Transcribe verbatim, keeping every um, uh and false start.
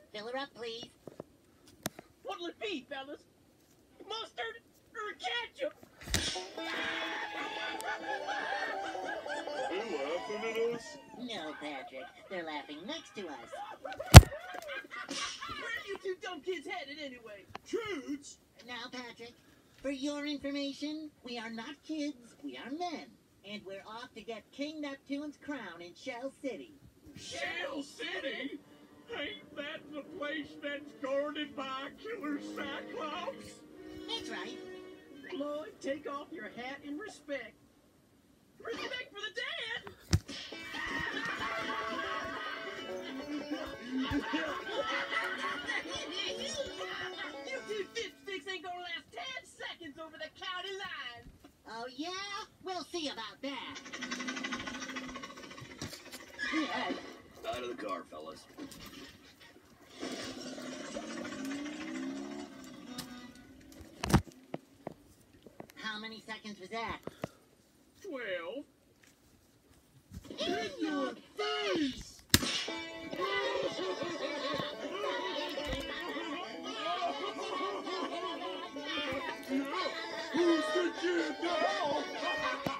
Fill her up, please. What'll it be, fellas? Mustard or ketchup? They laughing at us? No, Patrick. They're laughing next to us. Where are you two dumb kids headed anyway? Kids? Now, Patrick, for your information, we are not kids, we are men. And we're off to get King Neptune's crown in Shell City. Shell City? Ain't that the place that's guarded by a killer Cyclops? That's right. Lloyd, take off your hat and respect. Respect for the dead! You two dipsticks ain't gonna last ten seconds over the county line. Oh, yeah? We'll see about that. Out of the car, fellas. How many seconds was that? Twelve. In your face! Who's the kid now?